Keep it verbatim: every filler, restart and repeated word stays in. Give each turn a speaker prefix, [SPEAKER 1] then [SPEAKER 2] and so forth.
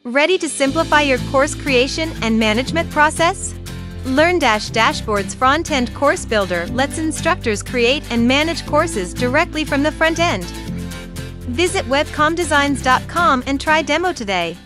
[SPEAKER 1] Ready to simplify your course creation and management process? LearnDash Dashboard's Frontend Course Builder lets instructors create and manage courses directly from the front end. Visit webcom designs dot com and try demo today.